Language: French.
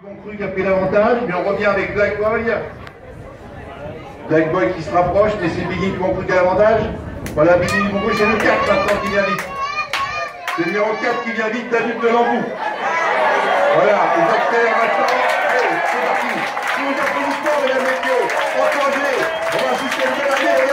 On cru qui a pris l'avantage, mais on revient avec Black Boy. Black Boy qui se rapproche, mais c'est Billy qui ont cru qui a l'avantage. Voilà, Billy Mourou, c'est le 4 maintenant qui vient vite. C'est le numéro 4 qui vient vite, David de l'Embout. Voilà, les acteurs maintenant. Allez, c'est parti. Tous les applaudissements, mesdames et messieurs. Entendez, on va assister à une belle année.